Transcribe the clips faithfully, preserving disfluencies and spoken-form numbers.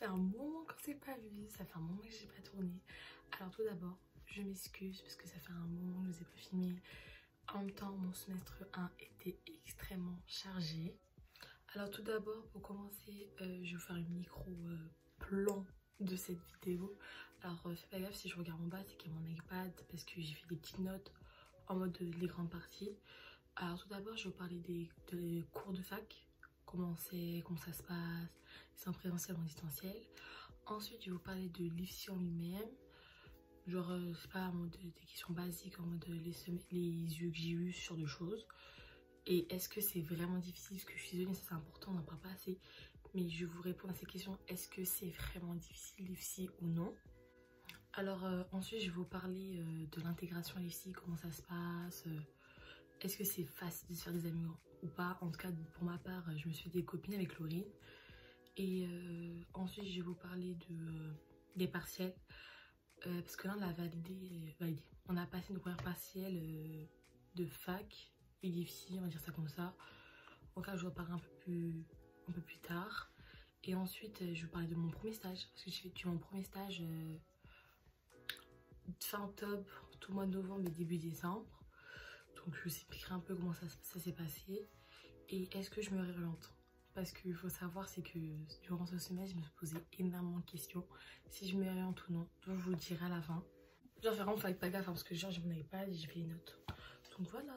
un moment qu'on s'est pas vu, ça fait un moment que j'ai pas tourné. Alors tout d'abord, je m'excuse parce que ça fait un moment que je ne vous ai pas filmé. En même temps, mon semestre un était extrêmement chargé. Alors tout d'abord, pour commencer, euh, je vais vous faire une micro euh, plan de cette vidéo. Alors euh, faites pas gaffe si je regarde en bas, c'est qu'il y a mon iPad parce que j'ai fait des petites notes en mode euh, les grandes parties. Alors tout d'abord, je vais vous parler des, des cours de fac, comment c'est, comment ça se passe, c'est en présentiel ou en distanciel. Ensuite, je vais vous parler de l'I F S I en lui-même, genre, euh, je sais pas, en mode des questions basiques, en mode les, les yeux que j'ai eu sur deux choses. Et est-ce que c'est vraiment difficile? Parce que je suis désolée, ça c'est important, on n'en parle pas assez. Mais je vais vous répondre à ces questions. Est-ce que c'est vraiment difficile l'I F S I ou non? Alors euh, ensuite, je vais vous parler euh, de l'intégration à l'I F S I, comment ça se passe. Euh, est-ce que c'est facile de se faire des amis ou pas? En tout cas, pour ma part, je me suis fait des copines avec Laurine. Et euh, ensuite, je vais vous parler de, euh, des partiels. Euh, parce que là, on a validé, validé. On a passé nos premières partiels euh, de fac et d'I F S I, on va dire ça comme ça. En cas, je vais en parler un peu plus, un peu plus tard. Et ensuite, je vais vous parler de mon premier stage. Parce que j'ai fait mon premier stage euh, fin octobre, tout le mois de novembre et début décembre. Donc, je vous expliquerai un peu comment ça, ça s'est passé. Et est-ce que je me réoriente? Parce qu'il faut savoir, c'est que durant ce semestre, je me suis posé énormément de questions. Si je me réoriente ou non, donc je vous le dirai à la fin. Genre vraiment, il fallait pas gaffe, hein, parce que genre, je m'en avais pas et j'ai fait les notes. Donc voilà.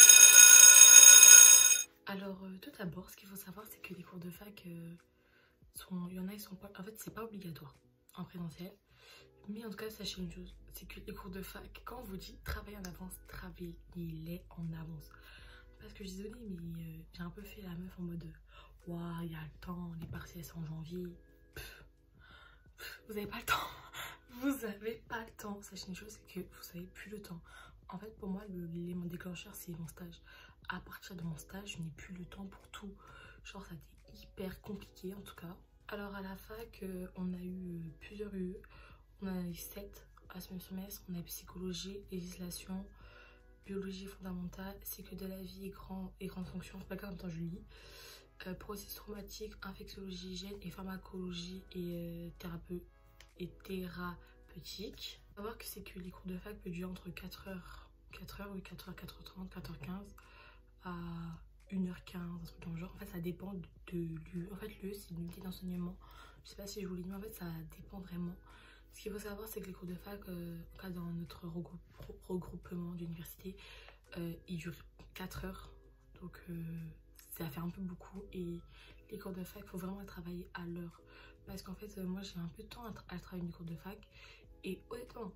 Alors, euh, tout d'abord, ce qu'il faut savoir, c'est que les cours de fac, euh, sont, il y en a, ils sont pas... En fait, c'est pas obligatoire en présentiel. Mais en tout cas, sachez une chose, c'est que les cours de fac, quand on vous dit travailler en avance, travaillez-les en avance. Parce que je suis désolée, mais euh, j'ai un peu fait la meuf en mode waouh, il y a le temps, les partiels sont en janvier. Pff, pff, vous avez pas le temps. Vous avez pas le temps. Sachez une chose, c'est que vous avez plus le temps. En fait, pour moi, l'élément déclencheur, c'est mon stage. À partir de mon stage, je n'ai plus le temps pour tout. Genre, ça a été hyper compliqué en tout cas. Alors, à la fac, euh, on a eu euh, plusieurs U E. On en a eu sept à ce même semestre. On a eu psychologie, législation, biologie fondamentale, cycle de la vie et, grand, et grandes fonctions. C'est pas grave, en même temps, je lis. Euh, processus traumatique, infectiologie, hygiène et pharmacologie et, euh, thérape et thérapeutique. Il faut savoir que c'est que les cours de fac peuvent durer entre quatre heures, quatre heures, oui, quatre heures, quatre heures trente, quatre heures quinze à une heure quinze, un truc dans le genre. En fait, ça dépend de l'U E. En fait, l'U E, c'est une unité d'enseignement. Je sais pas si je vous l'ai dit, mais en fait, ça dépend vraiment. Ce qu'il faut savoir, c'est que les cours de fac, euh, en cas dans notre regroupe, regroupement d'université, euh, ils durent quatre heures. Donc, euh, ça fait un peu beaucoup. Et les cours de fac, il faut vraiment travailler à l'heure. Parce qu'en fait, euh, moi, j'ai un peu de temps à, à travailler mes cours de fac. Et honnêtement,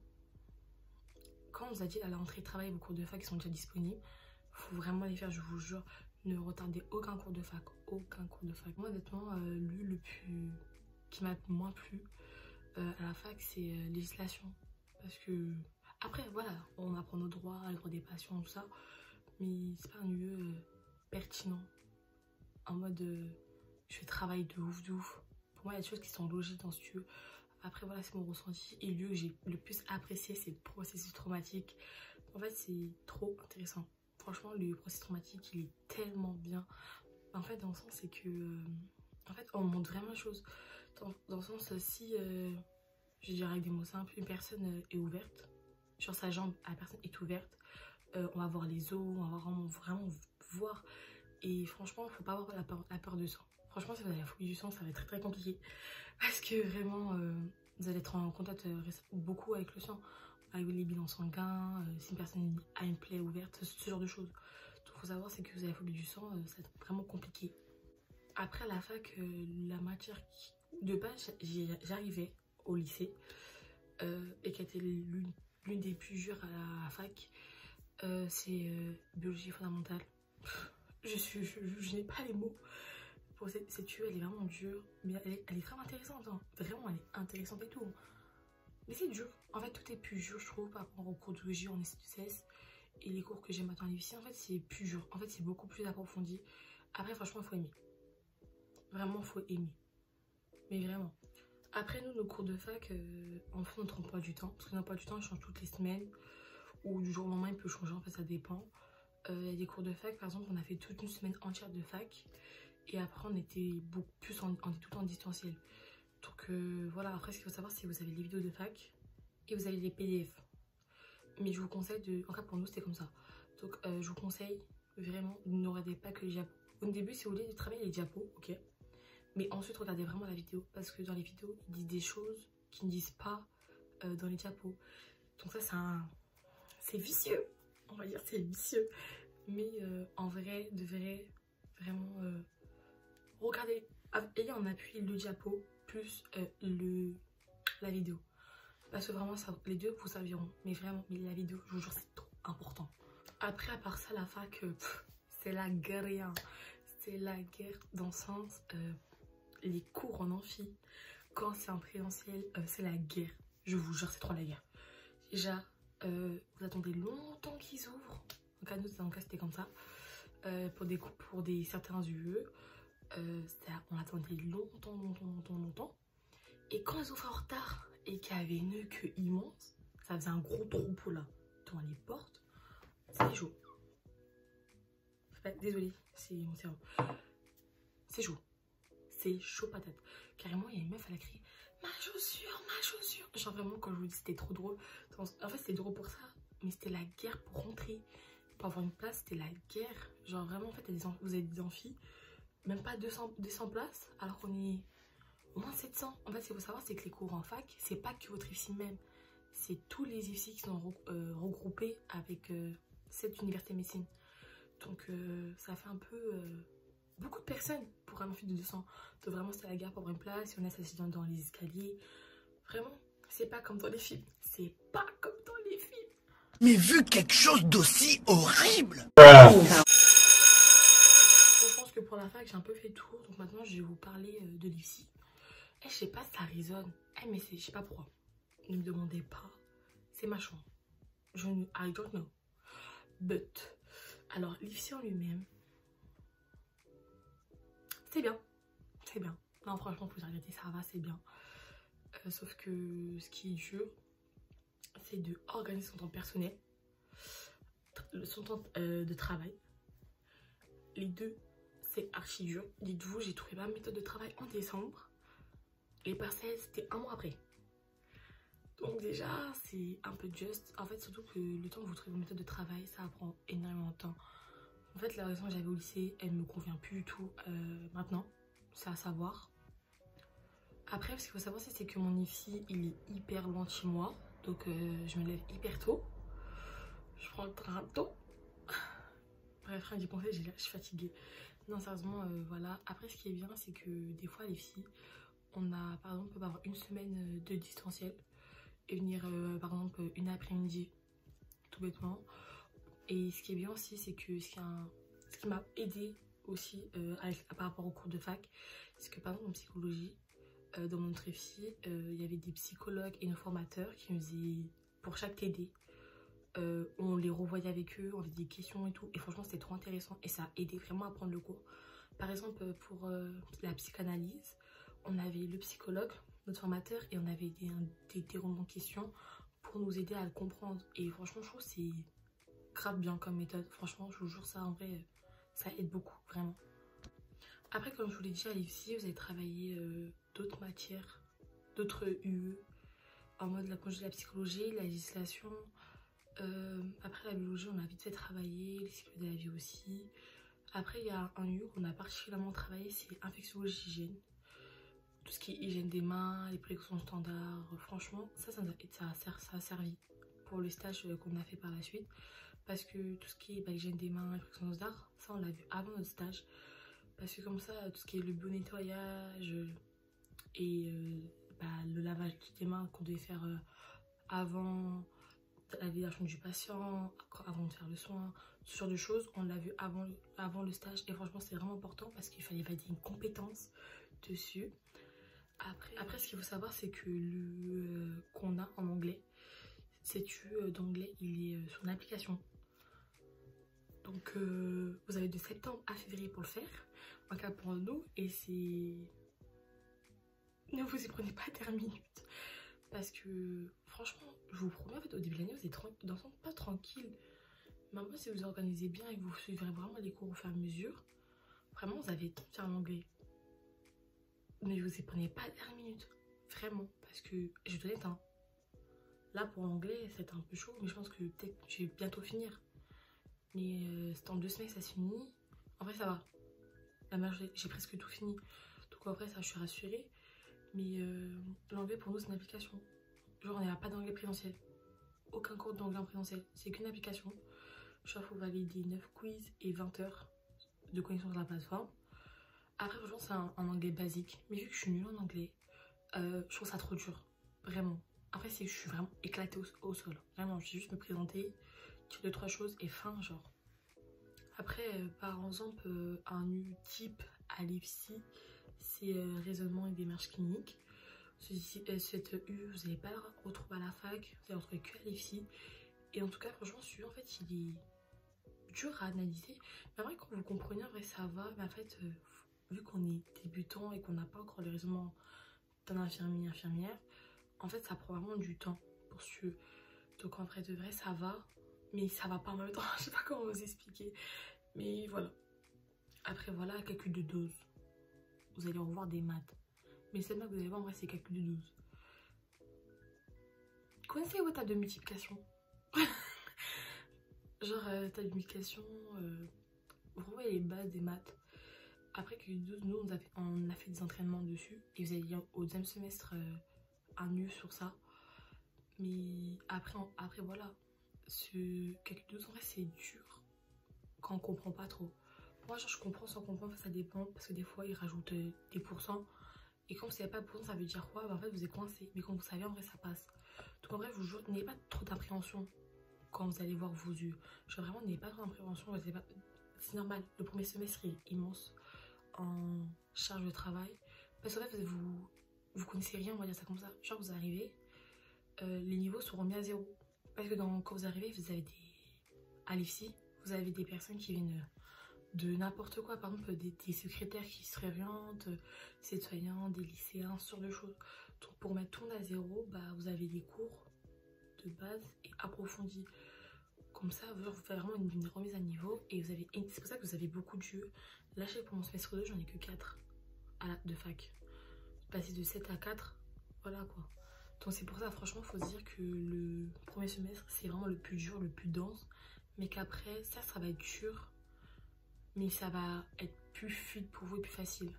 quand on nous a dit à la rentrée, travailler vos cours de fac qui sont déjà disponibles, il faut vraiment les faire, je vous jure. Ne retardez aucun cours de fac. Aucun cours de fac. Moi, honnêtement, euh, lui, le plus... qui m'a moins plu euh, à la fac, c'est euh, législation. Parce que... Après, voilà, on apprend nos droits, les droits des patients, tout ça. Mais c'est pas un lieu euh, pertinent. En mode, euh, je travaille de ouf, de ouf. Pour moi, il y a des choses qui sont logiques dans ce lieu. Après, voilà, c'est mon ressenti. Et le lieu que j'ai le plus apprécié, c'est le processus traumatique. En fait, c'est trop intéressant. Franchement, le processus traumatique, il est tellement bien. En fait, dans le sens, c'est que... Euh, en fait, on montre vraiment les choses. Dans, dans le sens, si... Euh, je dirais avec des mots simples, une personne euh, est ouverte. Sur sa jambe, la personne est ouverte. Euh, on va voir les os, on va vraiment, vraiment voir. Et franchement, il ne faut pas avoir la peur, la peur du sang. Franchement, si vous avez la phobie du sang, ça va être très très compliqué. Parce que vraiment, euh, vous allez être en contact euh, beaucoup avec le sang. Avec les bilans sanguins, euh, si une personne a une plaie ouverte, ce, ce genre de choses. Donc, il faut savoir, c'est que vous avez la phobie du sang, euh, ça va être vraiment compliqué. Après, à la fac, euh, la matière qui... De base, j'arrivais au lycée euh, et qui était l'une des plus dures à la fac, euh, c'est euh, biologie fondamentale. Je, suis, je, je, je n'ai pas les mots pour cette, cette U E, elle est vraiment dure, mais elle est, elle est vraiment intéressante, hein. Vraiment elle est intéressante et tout, mais c'est dur. En fait, tout est plus dur, je trouve, par rapport aux cours de biologie en S T S et les cours que j'ai maintenant en lycée. En fait, c'est plus dur, en fait c'est beaucoup plus approfondi. Après, franchement, il faut aimer, vraiment il faut aimer, mais vraiment. Après, nous, nos cours de fac, euh, en fait, notre emploi du temps, parce que notre emploi du temps, il change toutes les semaines, ou du jour au lendemain, il peut changer, en fait, ça dépend. Euh, il y a des cours de fac, par exemple, on a fait toute une semaine entière de fac, et après, on était beaucoup plus, en, on est tout en distanciel. Donc euh, voilà, après ce qu'il faut savoir c'est que vous avez les vidéos de fac et vous avez les P D F. Mais je vous conseille de... En cas pour nous c'était comme ça. Donc euh, je vous conseille vraiment, ne regardez pas que les diapos. Au début si vous voulez travailler les diapos, ok. Mais ensuite regardez vraiment la vidéo. Parce que dans les vidéos, ils disent des choses qu'ils ne disent pas euh, dans les diapos. Donc ça c'est un... C'est vicieux. On va dire c'est vicieux. Mais euh, en vrai, de vrai, vraiment, euh, regardez, ayez en appui le diapo plus euh, le, la vidéo. Parce que vraiment, ça, les deux vous serviront. Mais vraiment, mais la vidéo, je vous jure, c'est trop important. Après, à part ça, la fac, euh, c'est la guerre. C'est la guerre dans le sens, euh, les cours en amphi, quand c'est en présentiel, euh, c'est la guerre. Je vous jure, c'est trop la guerre. Déjà, euh, vous attendez longtemps qu'ils ouvrent. En cas, nous, dans le cas, c'était comme ça. Euh, pour des pour des certains U E, euh, on attendait longtemps, longtemps, longtemps, longtemps. Et quand ils ouvrent en retard et qu'il y avait une queue immense, ça faisait un gros troupeau là devant les portes. C'était chaud. Désolée, c'est mon cerveau. C'est chaud. C'est chaud patate. Carrément, il y a une meuf, elle a crié ma chaussure, ma chaussure. Genre vraiment, quand je vous dis c'était trop drôle. En fait, c'était drôle pour ça, mais c'était la guerre pour rentrer. Pour avoir une place, c'était la guerre. Genre vraiment, en fait, vous avez des amphis, même pas deux cents, deux cents places, alors qu'on est au moins sept cents. En fait, ce qu'il faut savoir, c'est que les cours en fac, c'est pas que votre I F S I même. C'est tous les I F S I qui sont euh, regroupés avec euh, cette université de médecine. Donc, euh, ça fait un peu euh, beaucoup de personnes pour un amphi de deux cents. Donc, vraiment, c'est la guerre pour avoir une place. Si on est assis dans, dans les escaliers, vraiment, c'est pas comme dans les films. C'est pas comme dans les films. Mais vu quelque chose d'aussi horrible. Je pense que pour la fac, j'ai un peu fait le tour. Donc maintenant, je vais vous parler euh, de l'I F S I. Eh, je sais pas si ça résonne. Eh, mais je sais pas pourquoi. Ne me demandez pas. C'est ma chambre. Je ne... I don't know. But... Alors, l'I F S I en lui-même, c'est bien. C'est bien. Non, franchement, faut arrêter, ça va, c'est bien. Euh, sauf que ce qui est dur, c'est de organiser son temps personnel, son temps euh, de travail. Les deux, c'est archi dur. Dites-vous, j'ai trouvé ma méthode de travail en décembre. Les partiels, c'était un mois après. Donc déjà, c'est un peu juste. En fait, surtout que le temps que vous trouvez vos méthodes de travail, ça prend énormément de temps. En fait, la raison que j'avais au lycée, elle me convient plus du tout euh, maintenant. C'est à savoir. Après, ce qu'il faut savoir, c'est que mon I F S I, il est hyper loin de chez moi. Donc, euh, je me lève hyper tôt. Je prends le train tôt. Bref, rien d'y penser, je suis fatiguée. Non, sérieusement, euh, voilà. Après, ce qui est bien, c'est que des fois, les filles, on a, par exemple, on peut avoir une semaine de distanciel et venir, euh, par exemple, une après-midi, tout bêtement. Et ce qui est bien aussi, c'est que ce qui, qui m'a aidé aussi euh, avec, par rapport au cours de fac, c'est que, par exemple, en psychologie, Euh, dans mon F S I, euh, il y avait des psychologues et nos formateurs qui nous faisaient, pour chaque T D, euh, on les revoyait avec eux, on avait des questions et tout. Et franchement, c'était trop intéressant et ça a aidé vraiment à prendre le cours. Par exemple, pour euh, la psychanalyse, on avait le psychologue, notre formateur, et on avait des, des déroulements de questions pour nous aider à le comprendre. Et franchement, je trouve que c'est grave bien comme méthode. Franchement, je vous jure, ça en vrai, ça aide beaucoup, vraiment. Après, comme je vous l'ai dit, à l'I F S I, vous avez travaillé euh, d'autres matières, d'autres U E, en mode la, de la psychologie, la législation. Euh, après la biologie, on a vite fait travailler, les cycles de la vie aussi. Après, il y a un U E qu'on a particulièrement travaillé, c'est infectiologie, hygiène. Tout ce qui est hygiène des mains, les précautions standards. Franchement, ça, ça, ça, ça, ça a servi pour le stage qu'on a fait par la suite. Parce que tout ce qui est bah, hygiène des mains, les précautions standards, ça, on l'a vu avant notre stage. Parce que comme ça, tout ce qui est le bio-nettoyage et euh, bah, le lavage des mains qu'on devait faire euh, avant la validation du patient, avant de faire le soin, ce genre de choses, on l'a vu avant, avant le stage. Et franchement, c'est vraiment important parce qu'il fallait valider une compétence dessus. Après, après ce qu'il faut savoir, c'est que le euh, qu'on a en anglais, c'est que d'anglais, il est euh, sur l'application. Donc, euh, vous avez de septembre à février pour le faire. En cas pour nous, et c'est... Ne vous y prenez pas à dernière minute. Parce que, franchement, je vous promets, en fait, au début de l'année, vous êtes dans le sens pas tranquille. Mais moi, si vous organisez bien et que vous suivrez vraiment les cours au fur et à mesure, vraiment, vous avez le temps de faire l'anglais. ne vous y prenez pas la dernière minute. Vraiment. Parce que je dois être un. Là, pour l'anglais, c'est un peu chaud, mais je pense que peut-être je vais bientôt finir. Mais euh, c'est en deux semaines que ça se finit. En vrai, ça va. La majorité, j'ai presque tout fini. Donc après, ça, je suis rassurée. Mais euh, l'anglais, pour nous, c'est une application. Genre, on n'a pas d'anglais présentiel. Aucun cours d'anglais en présentiel. C'est qu'une application. Genre, il faut valider neuf quiz et vingt heures de connaissance de la plateforme. Après, franchement, c'est un, un anglais basique. Mais vu que je suis nulle en anglais, euh, je trouve ça trop dur. Vraiment. Après, c'est que je suis vraiment éclatée au, au sol. Vraiment, je vais juste me présenter, dire deux, trois choses et fin, genre. Après, euh, par exemple, euh, un U type à l'I F S I, c'est euh, raisonnement et démarche clinique. Ceci, euh, cette U, vous n'allez pas la retrouver à la fac, vous allez la retrouver que à l'I F S I. Et en tout cas, franchement, celui-là, en fait, il est dur à analyser. Mais en vrai, quand vous comprenez, en vrai, ça va. Mais en fait, euh, vu qu'on est débutant et qu'on n'a pas encore le raisonnement d'un infirmier, infirmière, en fait, ça prend vraiment du temps pour suivre. Donc, en vrai, de vrai, ça va. Mais ça va pas en même temps. Je sais pas comment vous expliquer. Mais voilà. Après, voilà, calcul de dose. Vous allez revoir des maths. Mais celle-là que vous allez voir, en vrai, c'est calcul de dose. Connaissez vos tables de multiplication? Genre, euh, table de multiplication, euh, vous voyez les bases des maths. Après calcul de dose, nous, on a, fait, on a fait des entraînements dessus. Et vous allez lire au deuxième semestre euh, un U sur ça. Mais après, on, après voilà. Ce calcul de dose, en vrai, c'est dur quand on comprend pas trop. Moi, genre, je comprends sans comprendre, ça dépend. Parce que des fois, ils rajoutent euh, des pourcents. Et quand vous savez pas pourcent, ça veut dire quoi? Bah, en fait, vous êtes coincé. Mais quand vous savez, en vrai, ça passe. Donc, en vrai, vous n'ayez pas trop d'appréhension quand vous allez voir vos yeux. Genre, vraiment, n'ayez pas trop d'appréhension. Pas... C'est normal. Le premier semestre est immense en charge de travail. Parce qu'en fait, vous, vous connaissez rien, on va dire ça comme ça. Genre, vous arrivez, euh, les niveaux sont remis à zéro. Parce que dans, quand vous arrivez, vous avez des... à l'I F S I, vous avez des personnes qui viennent de n'importe quoi. Par exemple, des, des secrétaires qui se réorientent, des citoyens, des lycéens, ce genre de choses. Donc, pour mettre tout à zéro, bah, vous avez des cours de base et approfondis. Comme ça, vous faites vraiment une, une remise à niveau. Et vous avez, c'est pour ça que vous avez beaucoup de jeux. Là, je sais, pour mon semestre deux, j'en ai que quatre à la, de fac. Passer de sept à quatre, voilà quoi. Donc c'est pour ça, franchement, il faut se dire que le premier semestre, c'est vraiment le plus dur, le plus dense. Mais qu'après, ça, ça va être dur. Mais ça va être plus fluide pour vous et plus facile.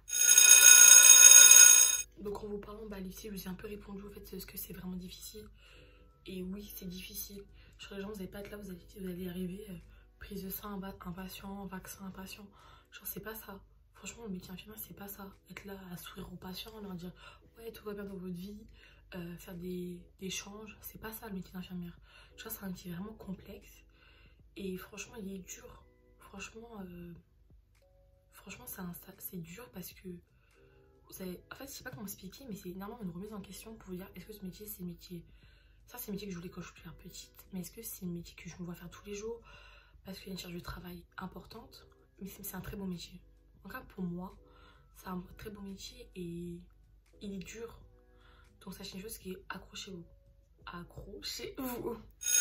Donc en vous parlant, bah, l'I F S I, je vous ai un peu répondu au fait ce que c'est vraiment difficile. Et oui, c'est difficile. Sur les gens, vous n'allez pas être là, vous allez, vous allez arriver, euh, prise de sang, un patient, vaccin, un patient. Genre, c'est pas ça. Franchement, le métier infirmier, c'est pas ça. Être là à sourire aux patients, leur dire ouais, tout va bien dans votre vie, euh, faire des échanges, c'est pas ça le métier d'infirmière. Genre, c'est un métier vraiment complexe. Et franchement, il est dur. Franchement, euh, franchement c'est dur parce que vous avez... En fait, je sais pas comment expliquer, mais c'est énormément une remise en question pour vous dire est-ce que ce métier, c'est le métier. Ça, c'est le métier que je voulais quand je suis petite. Mais est-ce que c'est le métier que je me vois faire tous les jours? Parce qu'il y a une charge de travail importante. Mais c'est un très bon métier. En tout cas, pour moi, c'est un très bon métier et il est dur. Donc, sachez une chose qui est accrochez-vous. Accrochez-vous.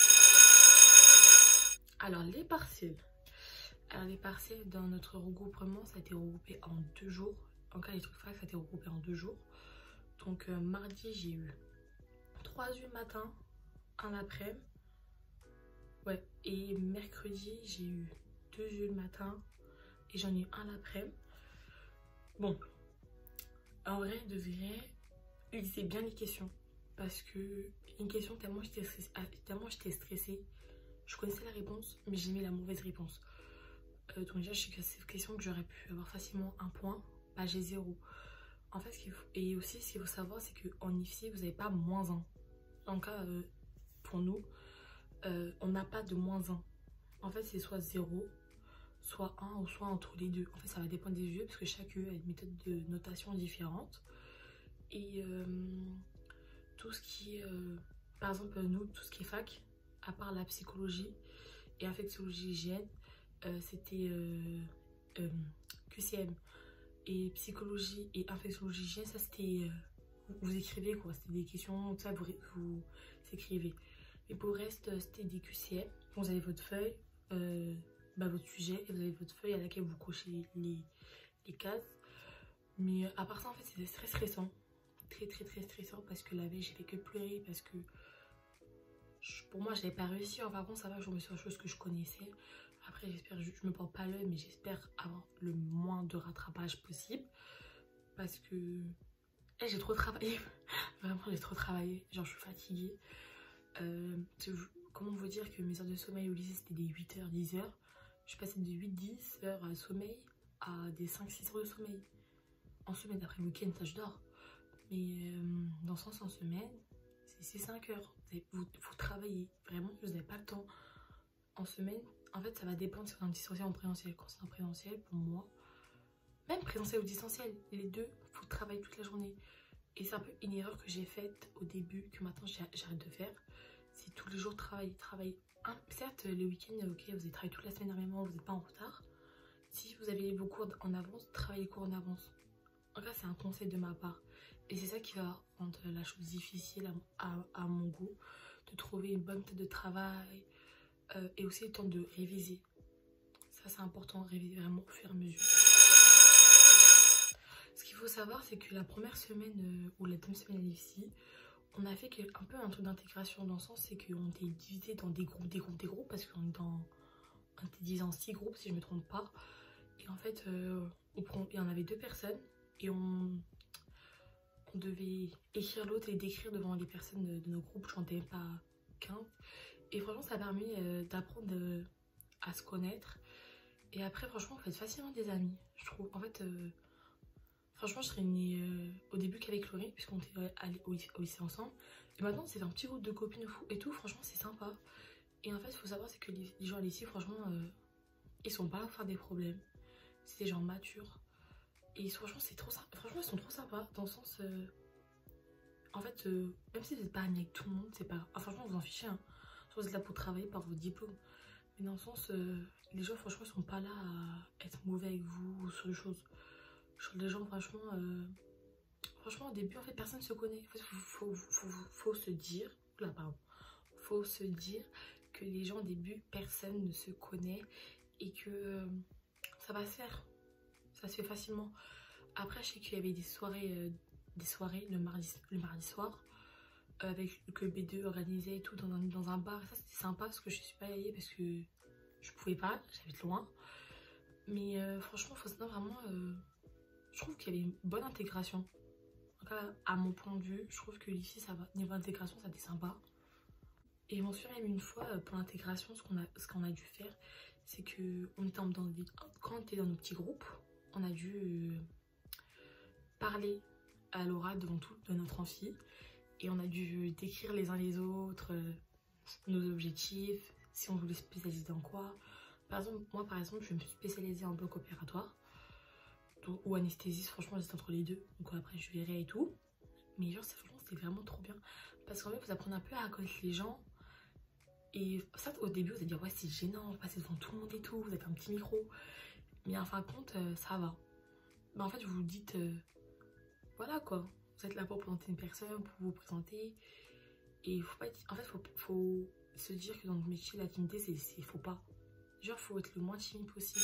Alors, les partiels. Alors, les partiels, dans notre regroupement, ça a été regroupé en deux jours. En cas, les trucs fac, ça a été regroupé en deux jours. Donc, euh, mardi, j'ai eu trois U le matin, un l'après-midi. Ouais, et mercredi, j'ai eu deux U le matin et j'en ai eu un l'après-midi. Bon, en vrai, de vrai, lisez bien les questions. Parce que une question, tellement j'étais stressée, tellement j'étais stressée, je connaissais la réponse, mais j'ai mis la mauvaise réponse. Euh, donc déjà, je sais que c'est une question que j'aurais pu avoir facilement un point, bah j'ai zéro. En fait, ce qu'il faut... et aussi, ce qu'il faut savoir, c'est qu'en I F S I, vous n'avez pas moins un. En cas, euh, pour nous, euh, on n'a pas de moins un. En fait, c'est soit zéro, soit un, ou soit entre les deux. En fait, ça va dépendre des U E, parce que chaque U E a une méthode de notation différente. Et euh, tout ce qui est, euh, par exemple, nous, tout ce qui est fac, à part la psychologie et infectiologie hygiène, euh, c'était euh, euh, Q C M. Et psychologie et infectiologie hygiène, ça c'était, euh, vous, vous écrivez quoi, c'était des questions, ça vous, vous écrivez. Et pour le reste, c'était des Q C M. Vous avez votre feuille, euh, bah, votre sujet, et vous avez votre feuille à laquelle vous cochez les, les cases. Mais euh, à part ça, en fait, c'était très stressant. Très, très, très stressant parce que la veille, j'ai fait que pleurer parce que je, pour moi, je n'avais pas réussi. Enfin, bon, ça va, je remets sur des choses que je connaissais. Après, j'espère, je, je me porte pas l'œil, mais j'espère avoir le moins de rattrapage possible. Parce que eh, j'ai trop travaillé. Vraiment, j'ai trop travaillé. Genre, je suis fatiguée. Euh, comment vous dire que mes heures de sommeil au lycée, c'était des huit heures, dix heures. Je suis passée de huit dix heures de sommeil à des cinq six heures de sommeil. En semaine, après le week-end, ça je dors. Mais euh, dans le sens en semaine, c'est cinq heures. Vous, vous, vous travaillez. Vraiment, vous n'avez pas le temps. En semaine, en fait, ça va dépendre si on est en distanciel ou en présentiel. Quand c'est en présentiel, pour moi, même présentiel ou distanciel, les deux, il faut travailler toute la journée. Et c'est un peu une erreur que j'ai faite au début, que maintenant j'arrête de faire. C'est tous les jours travailler, travailler. Hein, certes, le week-end, ok, vous avez travaillé toute la semaine énormément, vous n'êtes pas en retard. Si vous avez vos cours en avance, travaillez les cours en avance. En cas, c'est un conseil de ma part. Et c'est ça qui va rendre la chose difficile à, à, à mon goût. De trouver une bonne méthode de travail euh, et aussi le temps de réviser. Ça, c'est important, réviser vraiment au fur et à mesure. Ce qu'il faut savoir, c'est que la première semaine euh, ou la deuxième semaine ici, on a fait un peu un truc d'intégration dans le sens, c'est qu'on était divisé dans des groupes, des groupes, des groupes, parce qu'on est dans, on était divisé en six groupes si je ne me trompe pas. Et en fait, euh, on, il y en avait deux personnes et on, on devait écrire l'autre et décrire devant les personnes de, de nos groupes. Je n'en étais pas quinze. Et franchement, ça a permis euh, d'apprendre euh, à se connaître. Et après, franchement, on fait facilement des amis, je trouve. En fait, euh, franchement, je serais née euh, au début qu'avec Laurie, puisqu'on était allés au, au lycée ensemble. Et maintenant, c'est un petit groupe de copines et tout. Franchement, c'est sympa. Et en fait, il faut savoir, c'est que les, les gens à lycée, franchement, euh, ils sont pas là pour faire des problèmes. C'est des gens matures. Et franchement, c'est trop sympa. Franchement, ils sont trop sympas. Dans le sens. Euh, en fait, euh, même si vous n'êtes pas amis avec tout le monde, c'est pas. Ah, franchement, vous en fichez. Hein. Soit vous êtes là pour travailler par vos diplômes. Mais dans le sens. Euh, les gens, franchement, ils sont pas là à être mauvais avec vous ou sur les choses. Sur les gens, franchement. Euh, franchement, au début, en fait, personne ne se connaît. En fait, faut, faut, faut, faut, faut se dire. Là, pardon. Faut se dire que les gens, au début, personne ne se connaît. Et que euh, ça va se faire. Ça se fait facilement. Après, je sais qu'il y avait des soirées, euh, des soirées le mardi, le mardi soir, euh, avec que le B deux organisait et tout dans un, dans un bar. Ça, c'était sympa parce que je suis pas allée parce que je pouvais pas, j'habite loin. Mais euh, franchement, faut savoir vraiment, euh, je trouve qu'il y avait une bonne intégration. En tout cas, à mon point de vue, je trouve que ici, ça va. Niveau intégration, ça a été sympa. Et je m'en souviens même une fois, euh, pour l'intégration, ce qu'on a, ce qu'on a dû faire, c'est que on était dans des, quand on était dans nos petits groupes, on a dû euh, parler à l'oral devant tout de notre amphi et on a dû décrire les uns les autres euh, nos objectifs, si on voulait se spécialiser dans quoi. Par exemple, moi par exemple, je me suis spécialisée en bloc opératoire donc, ou anesthésiste, franchement j'étais entre les deux, donc après je verrai et tout. Mais genre franchement c'était vraiment trop bien parce qu'en fait vous apprenez un peu à connaître les gens. Et ça, au début, vous allez dire, ouais, c'est gênant, passer devant tout le monde et tout, vous êtes un petit micro. Mais en fin de compte, euh, ça va. Mais en fait, vous vous dites, euh, voilà quoi, vous êtes là pour présenter une personne, pour vous présenter. Et il faut pas être, en fait, faut, faut se dire que dans notre métier, la timidité, c'est faut pas. Genre, faut être le moins timide possible.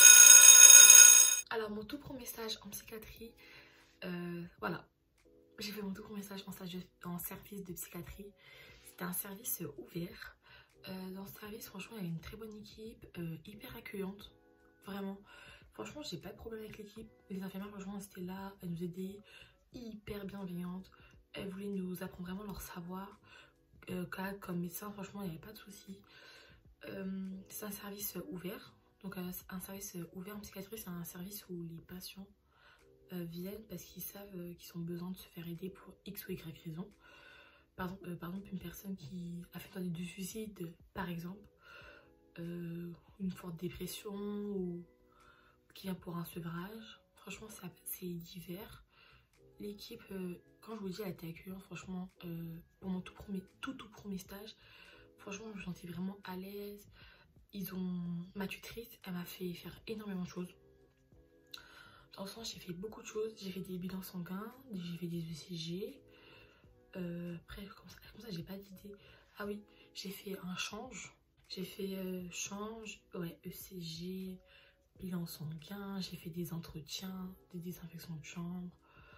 Alors, mon tout premier stage en psychiatrie, euh, voilà. J'ai fait mon tout premier stage en, stage de, en service de psychiatrie. C'était un service ouvert. Euh, dans ce service, franchement, il y avait une très bonne équipe, euh, hyper accueillante, vraiment. Franchement, j'ai pas de problème avec l'équipe. Les infirmières, franchement, elles étaient là, elles nous aidaient, hyper bienveillantes. Elles voulaient nous apprendre vraiment leur savoir. Euh, comme médecin, franchement, il n'y avait pas de soucis. Euh, c'est un service ouvert. Donc, euh, un service ouvert en psychiatrie, c'est un service où les patients euh, viennent parce qu'ils savent euh, qu'ils ont besoin de se faire aider pour X ou Y raison. Par exemple, euh, par exemple, une personne qui a fait une tentative de suicide, par exemple, euh, une forte dépression ou qui vient pour un sevrage. Franchement, c'est divers. L'équipe, euh, quand je vous dis, elle a été accueillante, franchement, euh, pour mon tout premier, tout, tout premier stage, franchement, je me sentais vraiment à l'aise. Ils ont... Ma tutrice, elle m'a fait faire énormément de choses. Dans le sens, j'ai fait beaucoup de choses. J'ai fait des bilans sanguins, j'ai fait des E C G. Euh, après, comme ça, comme ça j'ai pas d'idée. Ah oui, j'ai fait un change. J'ai fait euh, change, ouais, E C G, bilan sanguin, j'ai fait des entretiens, des désinfections de chambre,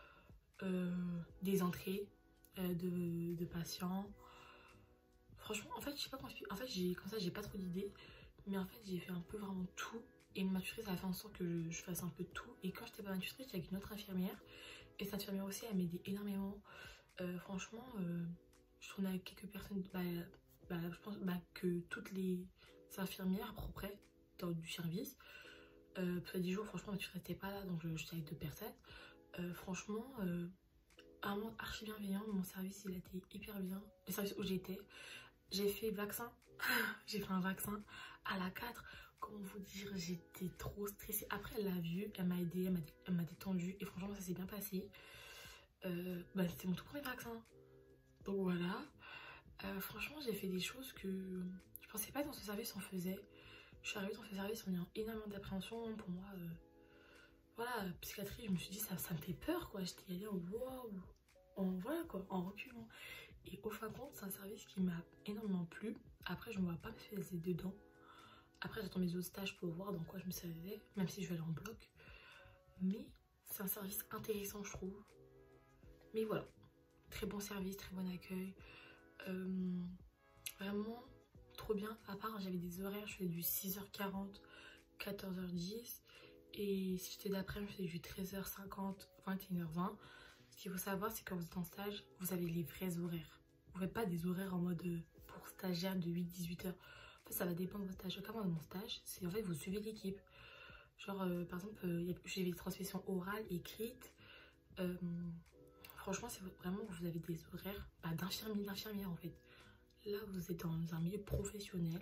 euh, des entrées euh, de, de patients. Franchement, en fait, je sais pas comment expliquer. En fait, j'ai comme ça, j'ai pas trop d'idées, mais en fait, j'ai fait un peu vraiment tout. Et ma tutrice a fait en sorte que je, je fasse un peu de tout. Et quand j'étais pas ma tutrice, j'étais avec une autre infirmière. Et cette infirmière aussi, elle m'aidait énormément. Euh, franchement, euh, je tournais avec quelques personnes. Bah, bah, je pense bah, que toutes les infirmières propres dans du service. Euh, parce que dix jours, franchement, ma tutrice n'était pas là, donc j'étais avec deux personnes. Euh, franchement, euh, un monde archi bienveillant. Mon service, il a été hyper bien. Le service où j'étais, j'ai fait vaccin. J'ai fait un vaccin à la quatre. Comment vous dire, j'étais trop stressée. Après, elle l'a vu, elle m'a aidée, elle m'a détendue. Et franchement, ça s'est bien passé. Euh, bah, c'était mon tout premier vaccin. Donc voilà. Euh, franchement, j'ai fait des choses que je pensais pas dans ce service on faisait. Je suis arrivée dans ce service en ayant énormément d'appréhension. Pour moi, euh, voilà, psychiatrie, je me suis dit, ça, ça me fait peur, quoi. J'étais allée en waouh, en voilà, quoi, en reculant. Et au fin de compte, c'est un service qui m'a énormément plu. Après, je ne me vois pas me faire dedans. Après, j'attends mes autres stages pour voir dans quoi je me servais, même si je vais aller en bloc. Mais c'est un service intéressant, je trouve. Mais voilà, très bon service, très bon accueil. Euh, vraiment trop bien. À part, j'avais des horaires, je faisais du six heures quarante, quatorze heures dix. Et si j'étais d'après-midi, je faisais du treize heures cinquante, vingt et une heures vingt. Ce qu'il faut savoir, c'est que quand vous êtes en stage, vous avez les vrais horaires. Vous ne faites pas des horaires en mode pour stagiaire de huit à dix-huit heures. En fait, ça va dépendre de votre stage. Comme dans mon stage, c'est en fait, vous suivez l'équipe. Genre, euh, par exemple, euh, j'ai des transmissions orales, écrites. Euh, franchement, c'est vraiment, vous avez des horaires bah, d'infirmier, d'infirmière en fait. Là, vous êtes dans un milieu professionnel.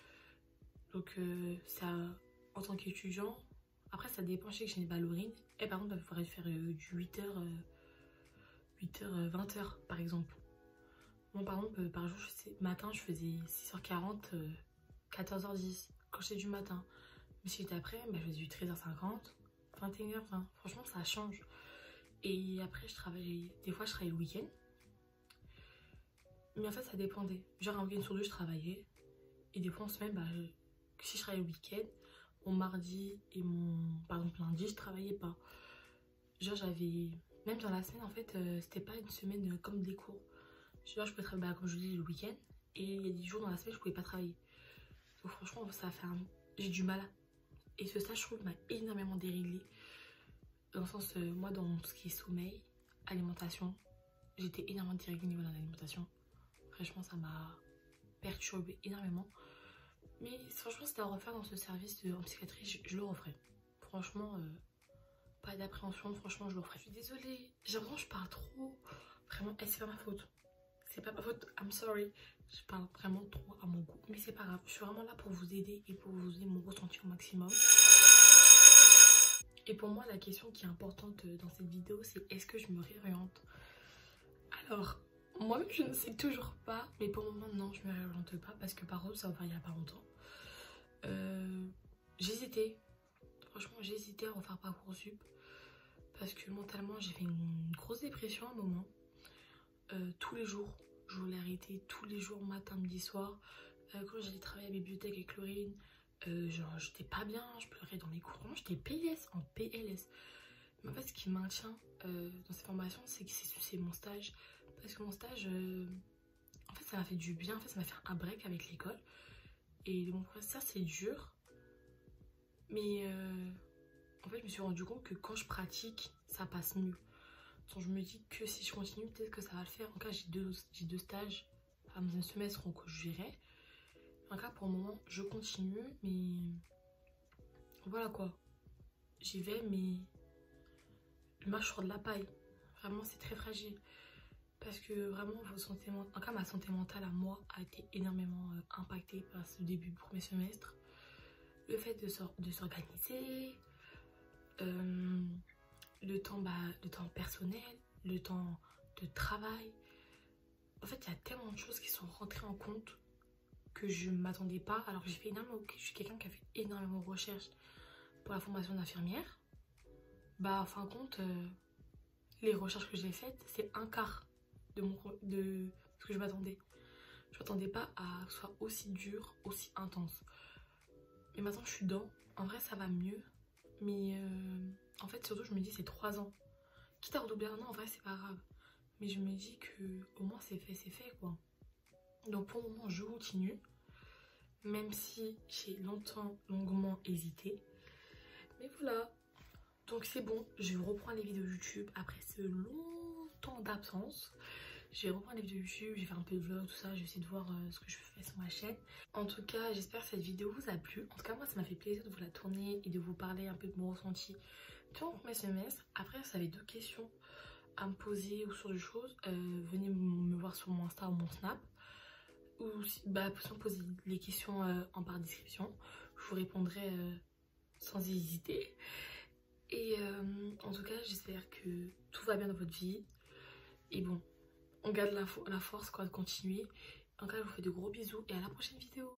Donc, euh, ça, en tant qu'étudiant, après, ça dépend. Je sais que j'ai une ballerine. Et par exemple, il faudrait faire euh, du huit heures, euh, huit heures, vingt heures, par exemple. Moi, par exemple, euh, par jour, je sais, matin, je faisais six heures quarante, euh, quatorze heures dix, quand j'étais du matin. Mais si j'étais après, bah, je faisais du treize heures cinquante, vingt et une heures vingt. Franchement, ça change. Et après, je travaillais, des fois, je travaillais le week-end. Mais en fait, ça dépendait. Genre, un week-end sur deux, je travaillais. Et des fois, en semaine, bah, je... si je travaillais le week-end, mon mardi et mon, par exemple, lundi, je travaillais pas. Genre, j'avais, même dans la semaine, en fait, euh, c'était pas une semaine euh, comme des cours. Genre, je pouvais travailler, bah, comme je dis, le week-end. Et il y a des jours dans la semaine, je pouvais pas travailler. Donc, franchement, ça a fait un... j'ai du mal. Et ce stage, je trouve, m'a énormément déréglée. Dans le sens, euh, moi, dans tout ce qui est sommeil, alimentation, j'étais énormément déréglée au niveau de l'alimentation. Franchement, ça m'a perturbée énormément. Mais franchement, c'était à refaire dans ce service de, en psychiatrie, je, je le referais. Franchement, euh, pas d'appréhension, franchement, je le referais. Je suis désolée, j'ai l'impression que je parle trop. Vraiment, c'est pas ma faute. C'est pas ma faute, I'm sorry. Je parle vraiment trop à mon goût. Mais c'est pas grave, je suis vraiment là pour vous aider et pour vous donner mon ressenti au maximum. Et pour moi, la question qui est importante dans cette vidéo, c'est est-ce que je me réoriente? Alors, moi-même, je ne sais toujours pas. Mais pour le moment, non, je me réoriente pas. Parce que par contre, ça va il y a pas longtemps. Euh, j'hésitais. Franchement, j'hésitais à refaire Parcoursup. Parce que mentalement, j'ai fait une grosse dépression à un moment. Euh, tous les jours, je voulais arrêter. Tous les jours, matin, midi, soir. Euh, quand j'allais travailler à la bibliothèque avec Laurine, euh, genre, j'étais pas bien. Je pleurais dans les cours. Vraiment, j'étais P L S, en P L S. Mais en fait, ce qui me maintient euh, dans ces formations, c'est que c'est mon stage. Parce que mon stage, euh, en fait, ça m'a fait du bien. En fait, ça m'a fait un break avec l'école. Et mon professeur, c'est dur. Mais euh, en fait, je me suis rendu compte que quand je pratique, ça passe mieux. Donc, je me dis que si je continue, peut-être que ça va le faire. En tout cas, j'ai deux, j'ai deux stages à mon semestre que je gérais. En tout cas, pour le moment, je continue. Mais voilà quoi. J'y vais, mais je marche sur de la paille. Vraiment, c'est très fragile. Parce que vraiment, vos santé, en tout cas, ma santé mentale à moi a été énormément euh, impactée par ce début du premier semestre. Le fait de s'organiser, euh, le temps, bah, le temps personnel, le temps de travail. En fait, il y a tellement de choses qui sont rentrées en compte que je ne m'attendais pas. Alors, j'ai fait énormément, je suis quelqu'un qui a fait énormément de recherches pour la formation d'infirmière. Bah, en fin de compte, euh, les recherches que j'ai faites, c'est un quart de, mon, de ce que je m'attendais. Je m'attendais pas à que ce soit aussi dur, aussi intense. Mais maintenant je suis dedans. En vrai ça va mieux. Mais euh, en fait surtout je me dis c'est trois ans. Quitte à redoubler un an, en vrai c'est pas grave. Mais je me dis que au moins c'est fait, c'est fait quoi. Donc pour le moment je continue. Même si j'ai longtemps, longuement hésité. Mais voilà. Donc c'est bon, je reprends les vidéos YouTube après ce long temps d'absence. Je vais reprendre les vidéos YouTube, je vais faire un peu de vlog, tout ça. Je vais essayer de voir euh, ce que je fais sur ma chaîne. En tout cas, j'espère que cette vidéo vous a plu. En tout cas, moi, ça m'a fait plaisir de vous la tourner et de vous parler un peu de mon ressenti durant mes semestres. Après, si vous avez d'autres questions à me poser ou sur des choses, euh, venez me voir sur mon Insta ou mon Snap. Ou si, bah, poser les questions euh, en barre de description. Je vous répondrai euh, sans hésiter. Et euh, en tout cas, j'espère que tout va bien dans votre vie. Et bon, on garde la, la force quoi, de continuer. En tout cas, je vous fais de gros bisous et à la prochaine vidéo.